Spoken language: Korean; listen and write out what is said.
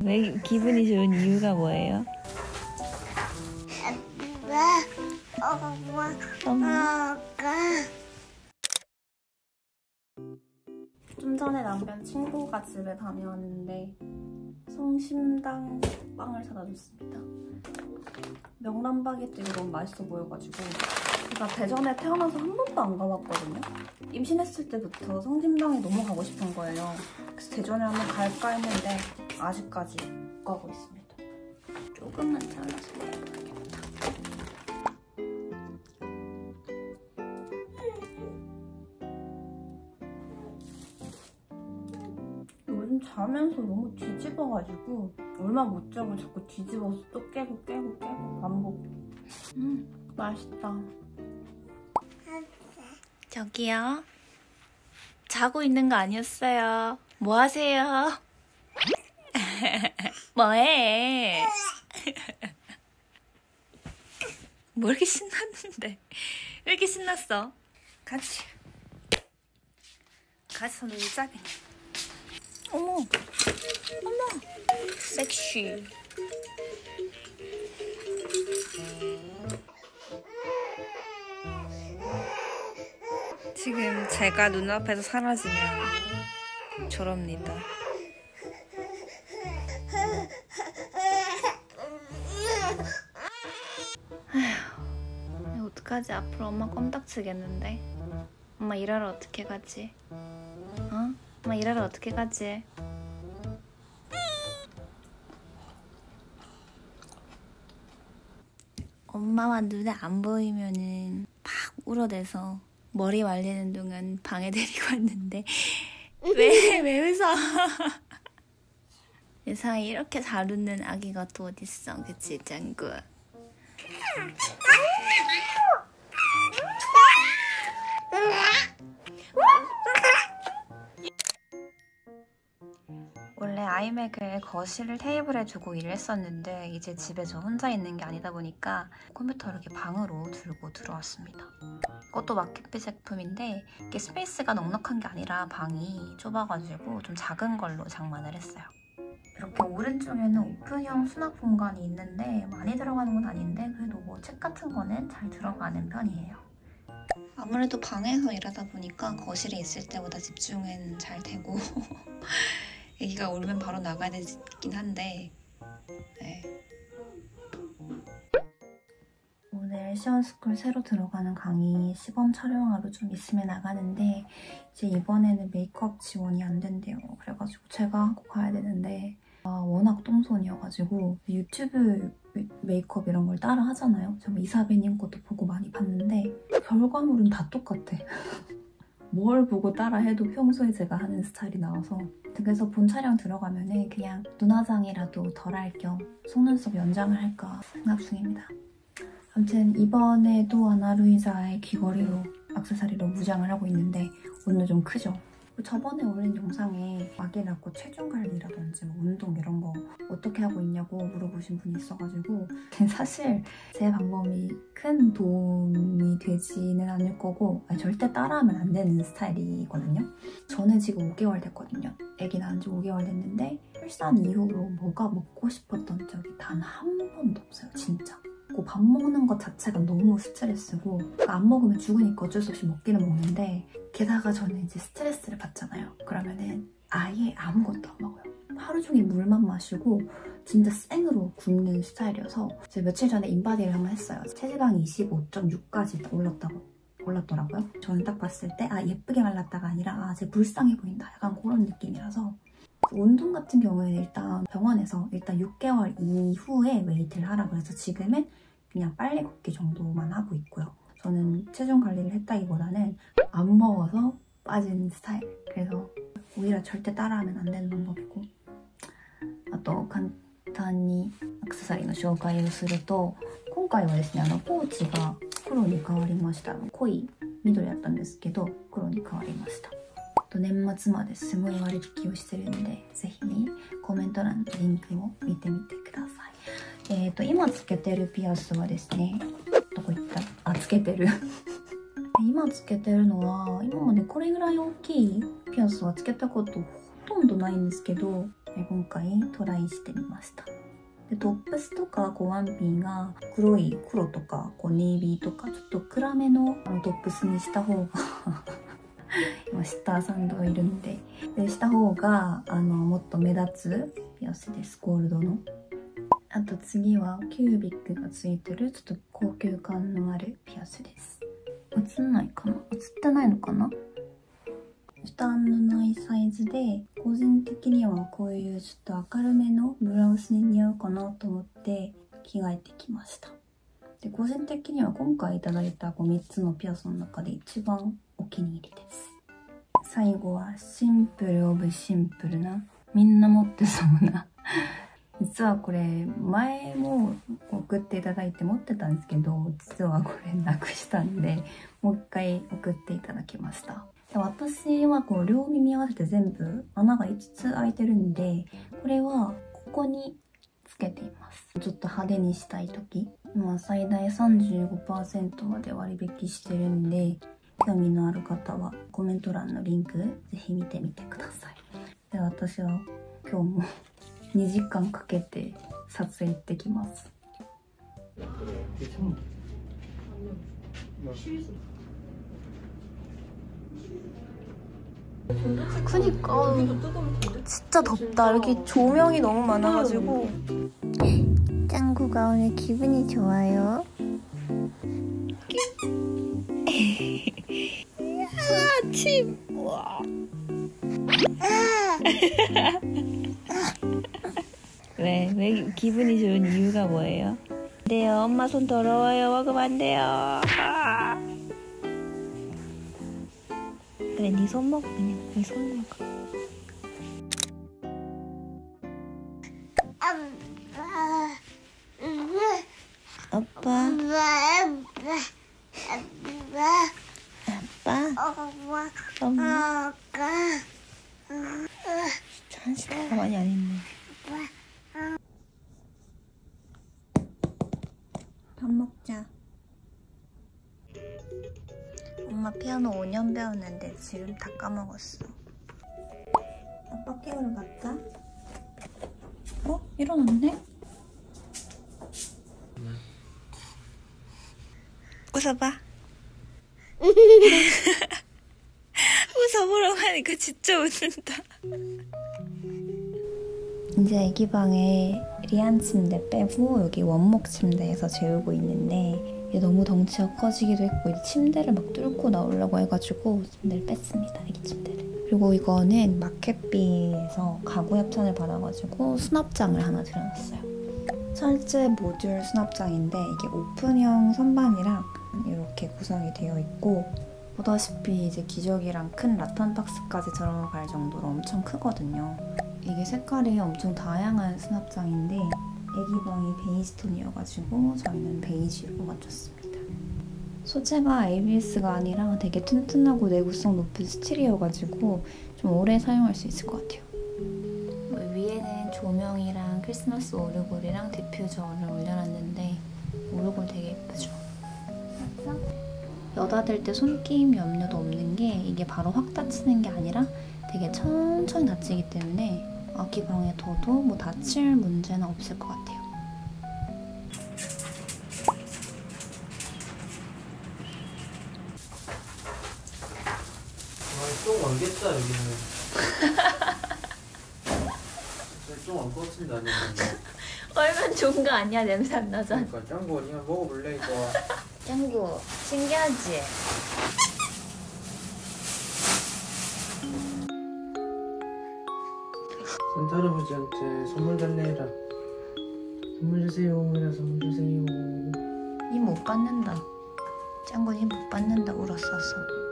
왜 기분이 좋은 이유가 뭐예요? 엄마. 좀 전에 남편 친구가 집에 다녀왔는데 성심당 빵을 사다 줬습니다. 명란 바게트가 너무 맛있어 보여가지고 제가 대전에 태어나서 한 번도 안 가봤거든요. 임신했을 때부터 성심당에 너무 가고 싶은 거예요. 그래서 대전에 한번 갈까 했는데 아직까지 못 가고 있습니다. 조금만 잘라서 먹어야겠다. 요즘 자면서 너무 뒤집어가지고 얼마 못 자고 자꾸 뒤집어서 또 깨고 반복. 맛있다. 저기요. 자고 있는 거 아니었어요. 뭐 하세요? 뭐해? 뭐 이렇게 신났는데? 왜 이렇게 신났어? 같이 놀자 그냥. 어머, 섹시. 지금 제가 눈앞에서 사라지면 저럽니다. 아휴, 어떡하지? 앞으로 엄마 껌딱지겠는데? 엄마 일하러 어떻게 가지? 어? 엄마 일하러 어떻게 가지? 엄마와 눈에 안 보이면은 막 울어대서 머리 말리는 동안 방에 데리고 왔는데 왜 웃어? 세상에 이렇게 잘 웃는 아기가 또 어딨어, 그치 짱구? 원래 아이맥을 거실 테이블에 두고 일을 했었는데 이제 집에 저 혼자 있는 게 아니다 보니까 컴퓨터를 이렇게 방으로 들고 들어왔습니다. 이것도 마켓핏 제품인데 이게 스페이스가 넉넉한 게 아니라 방이 좁아가지고 좀 작은 걸로 장만을 했어요. 이렇게 오른쪽에는 오픈형 수납 공간이 있는데 많이 들어가는 건 아닌데 그래도 뭐 책 같은 거는 잘 들어가는 편이에요. 아무래도 방에서 일하다 보니까 거실에 있을 때보다 집중은 잘 되고 애기가 울면 바로 나가야 되긴 한데 네. 오늘 시원스쿨 새로 들어가는 강의 시범 촬영하러 좀 있으면 나가는데 이제 이번에는 메이크업 지원이 안 된대요. 그래가지고 제가 하고 가야 되는데 워낙 똥손이어가지고 유튜브 메이크업 이런 걸 따라 하잖아요. 제가 이사배님 것도 보고 많이 봤는데 결과물은 다 똑같아. 뭘 보고 따라 해도 평소에 제가 하는 스타일이 나와서 그래서 본 촬영 들어가면은 그냥 눈화장이라도 덜 할 겸 속눈썹 연장을 할까 생각 중입니다. 아무튼 이번에도 아나루이자의 귀걸이로 액세서리로 무장을 하고 있는데 오늘 좀 크죠? 저번에 올린 영상에 아기 낳고 체중 관리라든지 뭐 운동 이런 거 어떻게 하고 있냐고 물어보신 분이 있어가지고 사실 제 방법이 큰 도움이 되지는 않을 거고 절대 따라하면 안 되는 스타일이거든요. 저는 지금 5개월 됐거든요. 아기 낳은 지 5개월 됐는데 출산 이후로 뭐가 먹고 싶었던 적이 단 한 번도 없어요, 진짜. 밥 먹는 것 자체가 너무 스트레스고 안 먹으면 죽으니까 어쩔 수 없이 먹기는 먹는데 게다가 저는 이제 스트레스를 받잖아요. 그러면은 아예 아무것도 안 먹어요. 하루 종일 물만 마시고 진짜 생으로 굶는 스타일이어서 제가 며칠 전에 인바디를 한번 했어요. 체지방이 25.6까지 올랐더라고요. 저는 딱 봤을 때 예쁘게 말랐다가 아니라 쟤 불쌍해 보인다 약간 그런 느낌이라서 운동 같은 경우에는 일단 병원에서 일단 6개월 이후에 웨이트를 하라고 해서 지금은 그냥 빨리 걷기 정도만 하고 있고요. 저는 체중 관리를 했다기보다는 안 먹어서 빠진 스타일. 그래서 오히려 절대 따라하면 안 되는 방법이고. あと簡単にアクセサリーの紹介をすると、今回はですね、ポーチが黒に変わりました。濃い緑だったんですけど黒に変わりました。年末まですごい割引をしてるんで、ぜひコメント欄のリンクを見てみてください。今つけてるピアスはですね、どこ行った？つけてる今つけてるのは今までこれぐらい大きいピアスはつけたことほとんどないんですけど、 今回トライしてみました。でトップスとかワンピが黒とかネイビーとかちょっと暗めのトップスにした方が今シッターさんといるのでした方がもっと目立つピアスです。ゴールドの。あと次はキュービックがついてるちょっと高級感のあるピアスです。映んないかな？映ってないのかな？負担のないサイズで、個人的にはこういうちょっと明るめのブラウスに似合うかなと思って着替えてきました。で個人的には今回いただいた3つのピアスの中で一番お気に入りです。最後はシンプルオブシンプルな、みんな持ってそうな実はこれ前も送っていただいて持ってたんですけど、実はこれなくしたんでもう一回送っていただきました。で私はこう両耳合わせて全部穴が5つ開いてるんで、これはここにつけています。ちょっと派手にしたい時、今最大 35% まで割引してるんで、興味のある方はコメント欄のリンクぜひ見てみてください。で私は今日も2時間かけて撮影行ってきます。그니까 진짜 덥다. 여기 조명이 너무 많아가지고. 짱구가 오늘 기분이 좋아요. 침. 우와. 왜 기분이 좋은 이유가 뭐예요? 안 돼요. 엄마 손 더러워요. 먹으면 안 돼요. 그래, 네 손 먹어. 그냥 네 손 먹어. 아빠. 엄마. 한시간 가만히 안 있네. 밥 먹자. 엄마 피아노 5년 배웠는데 지금 다 까먹었어. 아빠 깨우러 갈까? 어? 일어났네? 웃어봐. 웃어보라고 하니까 진짜 웃는다. 이제 애기 방에 리안 침대 빼고 여기 원목 침대에서 재우고 있는데 얘 너무 덩치가 커지기도 했고 이제 침대를 막 뚫고 나오려고 해가지고 침대를 뺐습니다. 애기 침대를. 그리고 이거는 마켓비에서 가구 협찬을 받아가지고 수납장을 하나 들여놨어요. 철제 모듈 수납장인데 이게 오픈형 선반이랑 이렇게 구성이 되어 있고 보다시피 이제 기저귀랑 큰 라탄 박스까지 들어갈 정도로 엄청 크거든요. 이게 색깔이 엄청 다양한 수납장인데 애기 방이 베이지 톤이어가지고 저희는 베이지로 맞췄습니다. 소재가 ABS가 아니라 되게 튼튼하고 내구성 높은 스틸이어가지고 좀 오래 사용할 수 있을 것 같아요. 위에는 조명이랑 크리스마스 오르골이랑 디퓨저를 올려놨는데 오르골 되게 예쁘죠? 맞죠? 여다 댈 때 손끼임 염려도 없는 게 이게 바로 확 닫히는 게 아니라 되게 천천히 닫히기 때문에 아기 방에 둬도 뭐 다칠 문제는 없을 것 같아요. 좀 많겠다 여기는. 좀 안 껐습니다. 얼마나 좋은 거 아니야? 냄새 안 나잖아. 그러니까 짱구 니가 먹어볼래 이거. 짱구 신기하지? 산타 할아버지한테 선물 달래 해라. 선물 주세요 해라. 선물 주세요. 이 못 받는다. 짱구는 못 받는다 울었어서.